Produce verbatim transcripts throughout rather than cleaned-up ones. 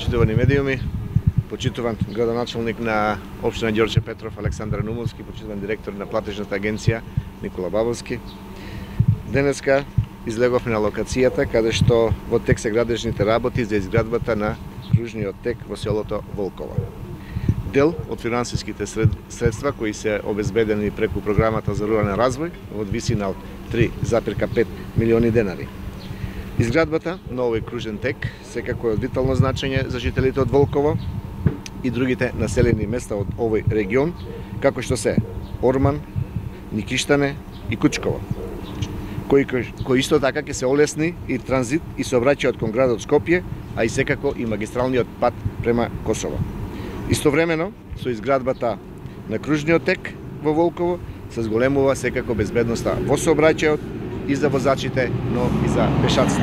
почитувани медиуми, почитуван градоначалник на општина Ѓорче Петров Александар Нумовски, почитуван директор на платежната агенција Никола Бабовски. Денеска излеговме на локацијата каде што во тек се градежните работи за изградбата на кружниот тек во селото Волково. Дел од финансиските средства кои се обезбедени преку програмата за рурален развој во висина од три запирка пет милиони денари. Изградбата на овој кружен тек секако е од витално значење за жителите од Волково и другите населени места од овој регион, како што се Орман, Никиштане и Кучково, кои, кои исто така ќе се олесни и транзит и сообраќајот кон градот Скопје, а и секако и магистралниот пат према Косово. Истовремено, со изградбата на кружниот тек во Волково се зголемува секако безбедноста во сообраќајот и за возачите, но и за пешаците.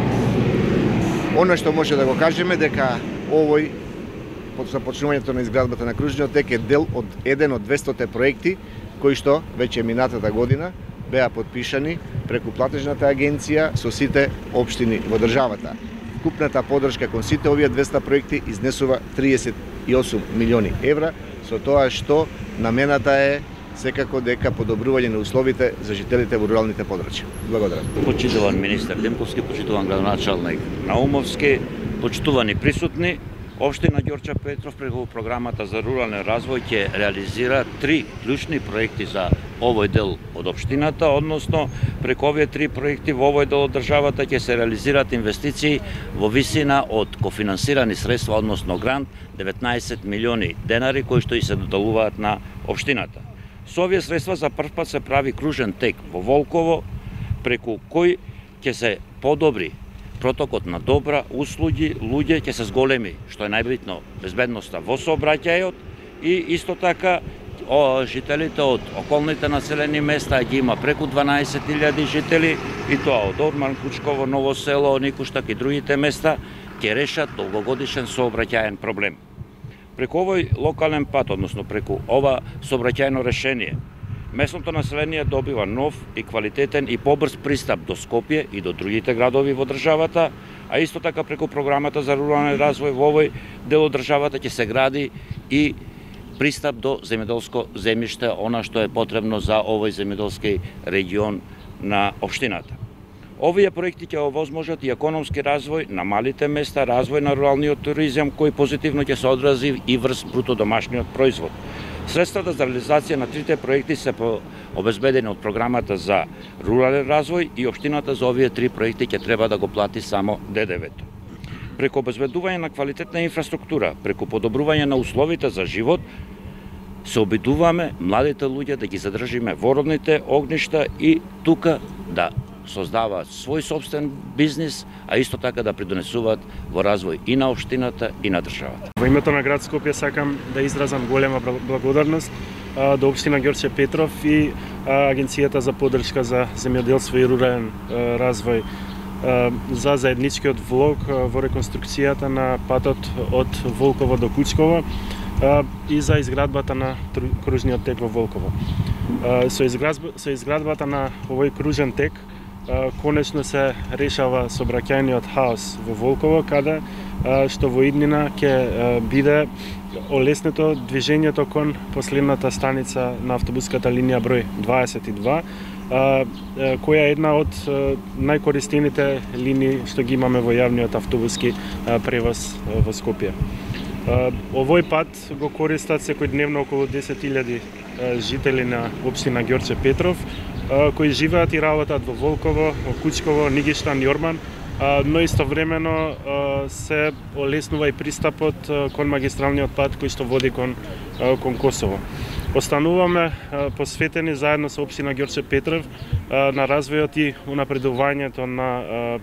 Оно што може да го кажеме дека овој започнувањето на изградбата на кружниот тек е дел од еден од двестоте проекти кои што веќе минатата година беа подпишани преку платежната агенција со сите општини во државата. Купната поддршка кон сите овие двеста проекти изнесува триесет и осум милиони евра, со тоа што намената е секако дека подобрување на условите за жителите во руралните подрачја. Благодарам. Почитуван министер Демковски, почитуван градоначалник Наумовски, почитувани присутни, општина Ѓорче Петров преку програмата за рурален развој ќе реализира три клучни проекти за овој дел од општината, односно преку овие три проекти во овој дел од државата ќе се реализираат инвестиции во висина од кофинансирани средства, односно грант деветнаесет милиони денари кои што и се додалуваат на општината. Со овие средства за прв пат се прави кружен тек во Волково, преку кој ќе се подобри протокот на добра услуги, луѓе ќе се зголеми, што е најбитно, безбедноста во сообраќајот и исто така о, жителите од околните населени места ги има преку дванаесет илјади жители и тоа од Орман, Кучково, Ново село, Никуштак и другите места ќе решат долгогодишен сообраќаен проблем. Преку овој локален пат, односно преку ова сообраќајно решение, местното население добива нов и квалитетен и побрз пристап до Скопје и до другите градови во државата, а исто така преку програмата за рурален развој во овој дел од државата ќе се гради и пристап до земјоделско земјиште, она што е потребно за овој земјоделски регион на општината. Овие проекти ќе овозможат и економски развој на малите места, развој на руралниот туризам кој позитивно ќе се одрази и врз бруто домашниот производ. Средствата за реализација на трите проекти се обезбедени од програмата за рурален развој и општината за овие три проекти ќе треба да го плати само Д Д В-то. Преку обезбедување на квалитетна инфраструктура, преку подобрување на условите за живот, се обидуваме младите луѓе да ги задржиме во родните огништа и тука да создаваат свој собствен бизнис, а исто така да придонесуваат во развој и на општината и на државата. Во името на град Скопје сакам да изразам голема благодарност а, до општина Ѓорче Петров и а, Агенцијата за поддршка за земјоделство и рурален а, развој а, за заедничкиот влог а, во реконструкцијата на патот од Волково до Кучково а, и за изградбата на кружниот тек во Волково. А, со, изградба, со изградбата на овој кружен тек конечно се решава сообраќајниот хаос во Волково, каде што во иднина ќе биде олеснето движењето кон последната станица на автобуската линија број дваесет и два, која е една од најкористените линии што ги имаме во јавниот автобуски превоз во Скопје. Овој пат го користат секојдневно околу десет илјади жители на општина Ѓорче Петров, кои живеат и работат во Волково, во Кучково, Нигиштан и Орман, но истовремено се олеснува и пристапот кон магистралниот пат кој што води кон, кон Косово. Остануваме посветени заедно со општина Ѓорче Петров на развојот и унапредувањето на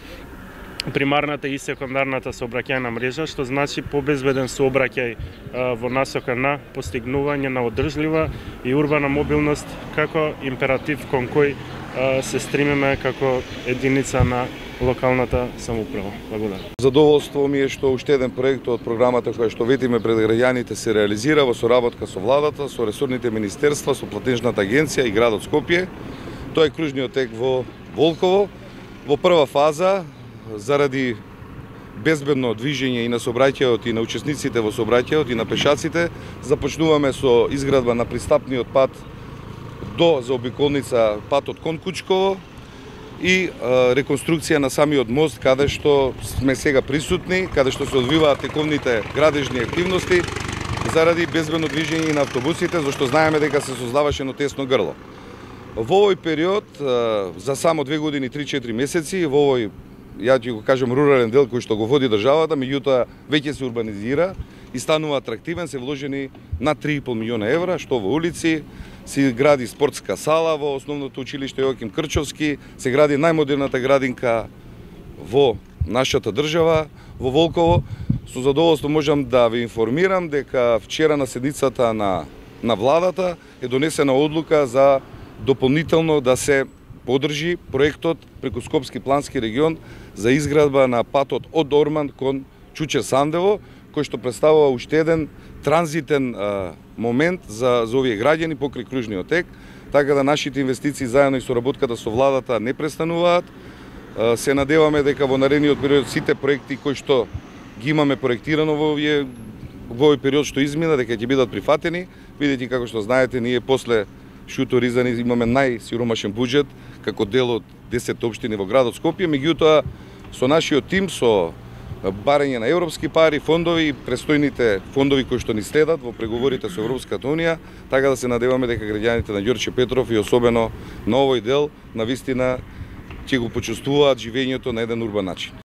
примарната и секундарната сообраќајна мрежа, што значи побезбеден сообраќај во насока на постигнување на одржлива и урбана мобилност како императив кон кој се стремиме како единица на локалната самоуправа. Благодарам. Задоволство ми е што уште еден проект од програмата која што видиме пред граѓаните се реализира во соработка со владата, со ресорните министерства, со платежната агенција и градот Скопје. Тоа е кружниот тек во Волково. Во прва фаза, заради безбедно движење и на сообраќајот и на учесниците во сообраќајот и на пешаците. Започнуваме со изградба на пристапниот пат до заобиколница патот кон Кучково и а, реконструкција на самиот мост каде што сме сега присутни, каде што се одвиваат тековните градежни активности заради безбедно движење на автобусите, зашто знаеме дека се создаваше едно тесно грло. Во овој период, за само две години, три-четири месеци, во овој, ја ќе го кажам, рурален дел кој што го води државата, меѓутоа веќе се урбанизира и станува атрактивен, се вложени над три и пол милиона евра, што во улици, се гради спортска сала во основното училиште Јоаким Крчовски, се гради најмодерната градинка во нашата држава, во Волково. Со задоволство можам да ви информирам дека вчера на седницата на, на владата е донесена одлука за дополнително да се подржи проектот преку Скопски плански регион за изградба на патот од Орман кон Чуче-Сандево, кој што представува уште еден транзитен а, момент за, за овие граѓани покрај кружниот тек, така да нашите инвестиции заедно и соработката со владата не престануваат. А, се надеваме дека во наредниот период сите проекти кои што ги имаме проектирано во овие во овој период што измина, дека ќе бидат прифатени, бидејќи како што знаете, ние после Шуто Ризани имаме најсиромашен буџет како дел од десет општини во градот Скопје, меѓутоа со нашиот тим, со барање на европски пари, фондови и престојните фондови кои што ни следат во преговорите со Европската унија, така да се надеваме дека граѓаните на Ѓорче Петров и особено на овој дел навистина ќе го почувствуваат живењето на еден урбан начин.